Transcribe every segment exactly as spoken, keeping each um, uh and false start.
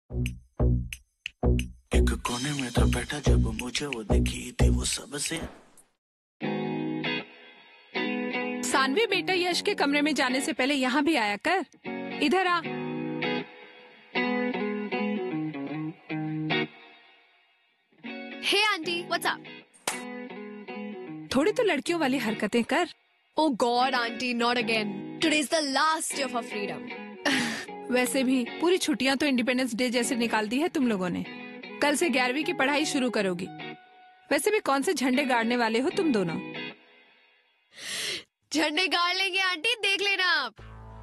एक कोने में था बैठा जब मुझे वो दिखी थी वो सबसे। सानवी बेटा, यश के कमरे में जाने से पहले यहाँ भी आया कर। इधर आ। Hey aunty, what's up? थोड़ी तो लड़कियों वाली हरकतें कर। Oh God, auntie, not again. Today is the last day of our freedom. वैसे भी पूरी छुट्टियां तो इंडिपेंडेंस डे जैसे निकाल दी है तुम लोगों ने। कल से ग्यारहवीं की पढ़ाई शुरू करोगी। वैसे भी कौन से झंडे गाड़ने वाले हो तुम दोनों? झंडे गाड़ लेंगे आंटी, देख लेना आप।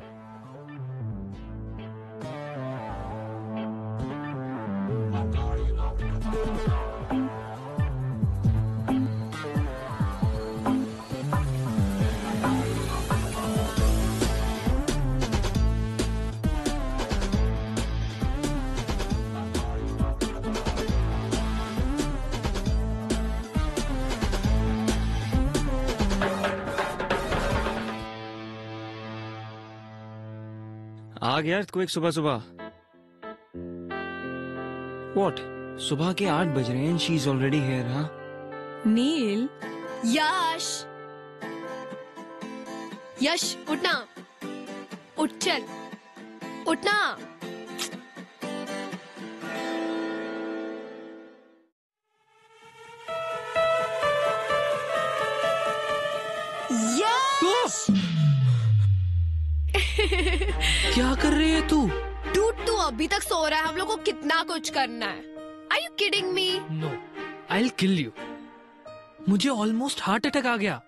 आ गया तो एक सुबह सुबह। What? सुबह के आठ बज रहे हैं। She is already here, हाँ? नील। यश, यश उठना, उठ चल, उठना। यश! क्या कर रही है तू? डूड, तू अभी तक सो रहा है। हम लोग को कितना कुछ करना है। Are you kidding me? No, I'll kill you. मुझे ऑलमोस्ट हार्ट अटैक आ गया।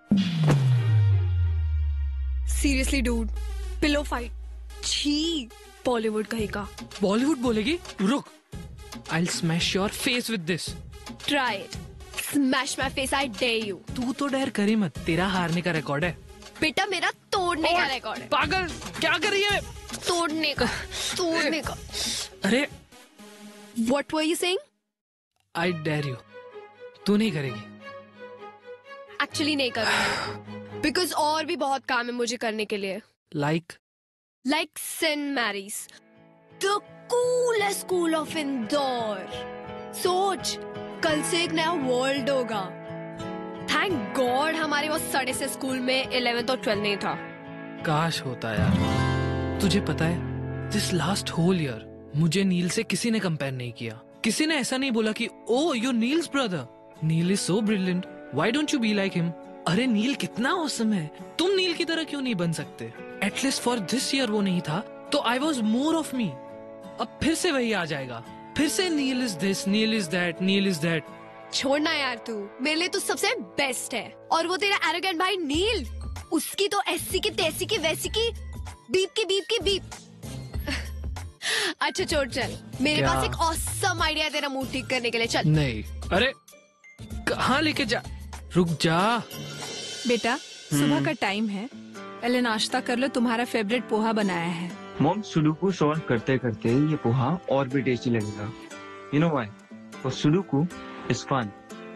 Seriously, dude, pillow fight. छी, बॉलीवुड कहीं का। बॉलीवुड बोलेगी? रुक, I'll smash your face with this. Try it. Smash my face, I dare you. तू तो डर करी मत, तेरा हारने का रिकॉर्ड है। बेटा, मेरा तोड़ने का रिकॉर्ड है। पागल, क्या कर रही है? तोड़ने का, तोड़ने का। अरे, What were you saying? I dare you. तू नहीं करेगी। Actually नहीं करूँगी। Because और भी बहुत काम है मुझे करने के लिए। Like? Like Saint Mary's, the coolest school of Indore. सोच, कल से एक नया वर्ल्ड होगा। थैंक गॉड हमारे वो सड़े से स्कूल में इलेवेंथ और ट्वेल्थ नहीं था। काश होता यार। तुझे पता है, दिस लास्ट होल ईयर मुझे नील से किसी ने कंपेयर नहीं किया। किसी ने ऐसा नहीं बोला कि oh you Neel's brother, Neel is so brilliant, why don't you be like him. अरे नील कितना ऑसम है, तुम नील की तरह क्यों नहीं बन सकते? एटलीस्ट फॉर दिस ईयर वो नहीं था तो I was more of me. अब फिर से वही आ जाएगा, फिर से Neel is this, Neel is that, Neel is that. छोड़ना यार, तू मेरे लिए तो सबसे बेस्ट है। और वो तेरा एरोगेंट भाई नील, उसकी तो ऐसी की तैसी की वैसी की बीप की बीप की बीप। अच्छा छोड़, चल मेरे क्या? पास एक ऑसम आइडिया है तेरा मूड ठीक करने के लिए। चल। नहीं, अरे कहाँ लेके जा, रुक जा। बेटा, सुबह का टाइम है, पहले नाश्ता कर लो। तुम्हारा फेवरेट पोहा बनाया है। मॉम, सुडोकू सॉल्व करते करते ये पोहा और भी टेस्टी लगेगा। You know why? For sudoku is fun.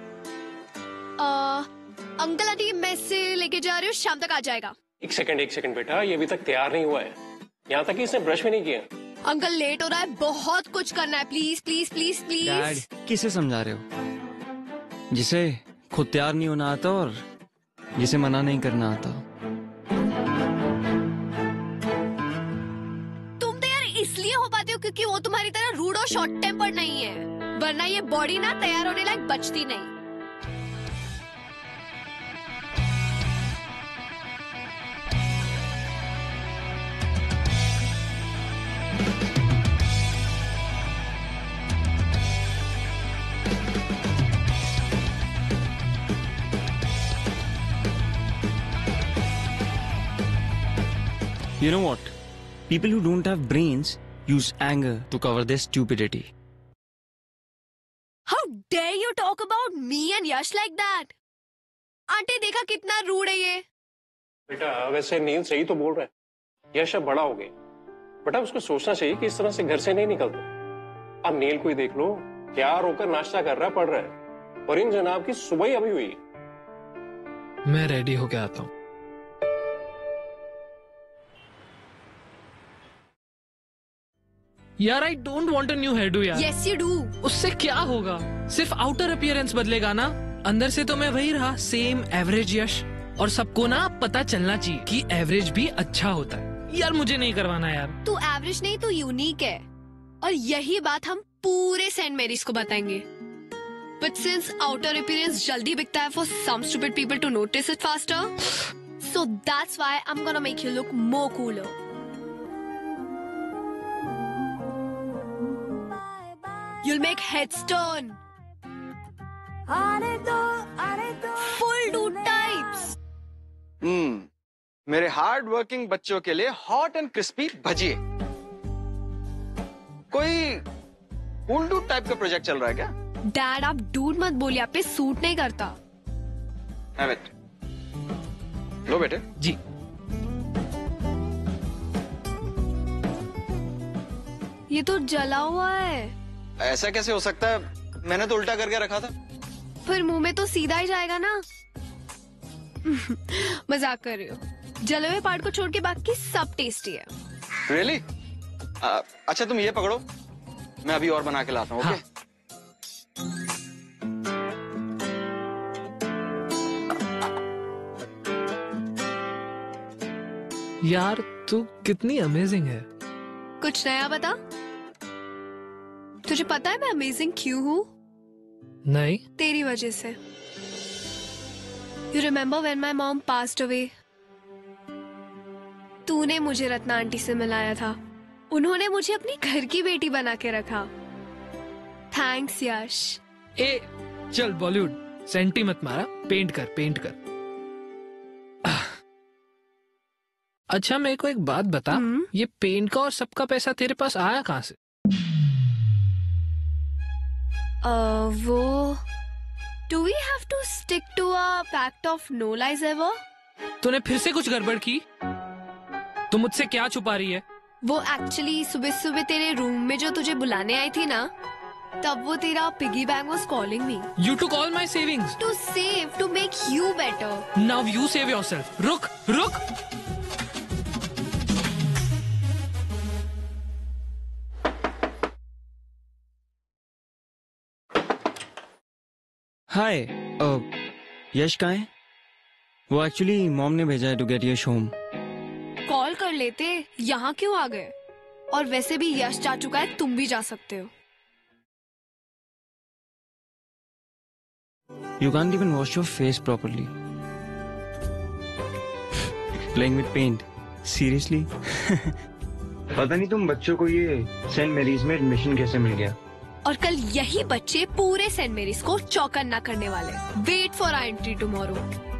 आ, अंकल आंटी मैं से लेके जा रही हूँ, शाम तक आ जाएगा। एक सेकंड एक सेकंड बेटा, ये अभी तक तैयार नहीं हुआ है। यहाँ तक कि इसने ब्रश भी नहीं किया। अंकल लेट हो रहा है, बहुत कुछ करना है। Please please please please. Dad, किसे समझा रहे हो? जिसे खुद तैयार नहीं होना आता और जिसे मना नहीं करना आता। तुम तो यार इसलिए हो पाते हो क्योंकि वो तुम्हारी तरह रूड और शॉर्ट टेम्पर्ड नहीं है, वरना ये बॉडी ना तैयार होने लायक बचती नहीं। You know what? People who don't have brains use anger to cover their stupidity. How dare you talk about me and Yash like that? Aunty देखा कितना रूड है ये। बेटा वैसे नील सही तो बोल रहा है, यश अब बड़ा हो गया। बेटा उसको सोचना चाहिए कि इस तरह से घर से नहीं निकलते। अब नील को ही देख लो, तैयार होकर नाश्ता कर रहा, पढ़ रहा है, और इन जनाब की सुबह ही अभी हुई। मैं रेडी होके आता हूँ। यार I don't want a new hairdo यार। Yes you do. उससे क्या होगा? सिर्फ आउटर अपीयरेंस बदलेगा ना, अंदर से तो मैं वही रहा, सेम एवरेज यश। और सबको ना पता चलना चाहिए कि एवरेज भी अच्छा होता है। यार मुझे नहीं करवाना यार। तू एवरेज नहीं, तू यूनिक है, और यही बात हम पूरे सेंट मैरीज को बताएंगे। But since outer appearance जल्दी बिकता है for some stupid people to notice it faster, so that's why I'm gonna make you look more cooler. You'll make heads turn. Full dude types. हम्म, मेरे hard working बच्चों के लिए hot and crispy भजिए। कोई उल्टू type का project चल रहा है क्या? डैड आप डूड मत बोलिए, आप पे सूट नहीं करता। Have it. लो बेटे। जी। ये तो जला हुआ है। ऐसा कैसे हो सकता है? मैंने तो उल्टा करके रखा था। फिर मुंह में तो सीधा ही जाएगा ना। मजाक कर रही हो। जले हुए पार्ट को छोड़ के बाकी सब टेस्टी है। Really? आ, अच्छा तुम ये पकड़ो, मैं अभी और बना के लाता हूँ। ओके? यार तू कितनी अमेजिंग है। कुछ नया बता। तुझे पता है मैं अमेजिंग क्यों हूँ? नहीं। तेरी वजह से। You remember when my mom passed away? तूने मुझे रत्ना आंटी से मिलाया था। उन्होंने मुझे अपनी घर की बेटी बना के रखा। थैंक्स यश। ए चल बॉलीवुड सेंटी मत मारा, पेंट कर पेंट कर। अच्छा मेरे को एक बात बता, हम्म? ये पेंट का और सबका पैसा तेरे पास आया कहाँ से? uh, वो Do we have to stick to a pact of no lies ever? तूने फिर से कुछ गड़बड़ की? तू मुझसे क्या छुपा रही है? वो एक्चुअली सुबह सुबह तेरे रूम में जो तुझे बुलाने आई थी ना, तब वो तेरा piggy bank was calling me You took all my savings to save, to make you better. Now you save yourself. रुक रुक। हाय, यश कहाँ है? वो एक्चुअली मॉम ने भेजा है to get Yash home. Call कर लेते, यहाँ क्यों आ गए? और वैसे भी यश जा चुका है, तुम भी जा सकते हो। You can't even wash your face properly. Playing with paint. Seriously? पता नहीं तुम बच्चों को ये सेंट मैरीज में एडमिशन कैसे मिल गया? और कल यही बच्चे पूरे सेंट मैरीज को चौकन्ना करने वाले। Wait for our entry tomorrow.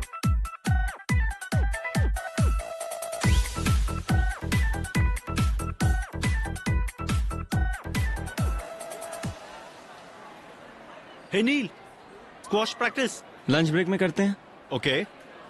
Hey Neel, squash practice lunch break में करते हैं। ओके।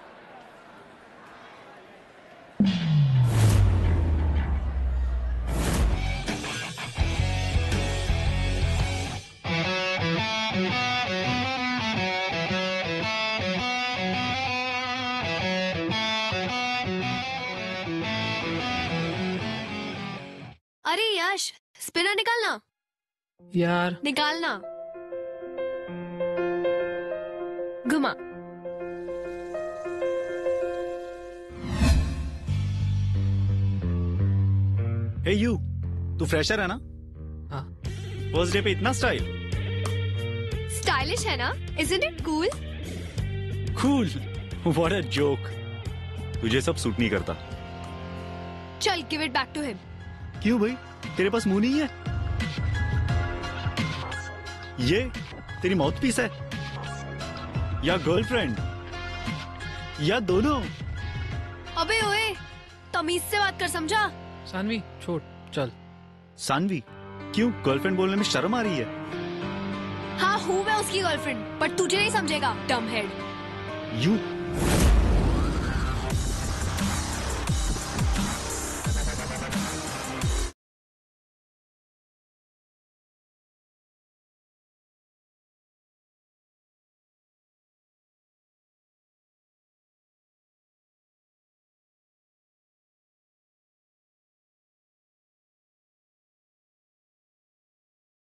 अरे यश, स्पिनर निकालना। यार निकालना। घुमा। हे यू, तू फ्रेशर है ना? हाँ। फर्स्ट डे पे इतना स्टाइल। स्टाइलिश है ना? Isn't it cool? Cool. What a joke. तुझे सब सूट नहीं करता। चल, give it back to him. क्यों भाई, तेरे पास मुंह नहीं है? ये तेरी माउथ पीस है या गर्लफ्रेंड या दोनों? अबे ओए, तमीज से बात कर, समझा? सानवी छोड़ चल। सानवी, क्यों गर्लफ्रेंड बोलने में शर्म आ रही है? हाँ हूँ मैं उसकी गर्लफ्रेंड, पर तुझे नहीं समझेगा, डम हेड। यू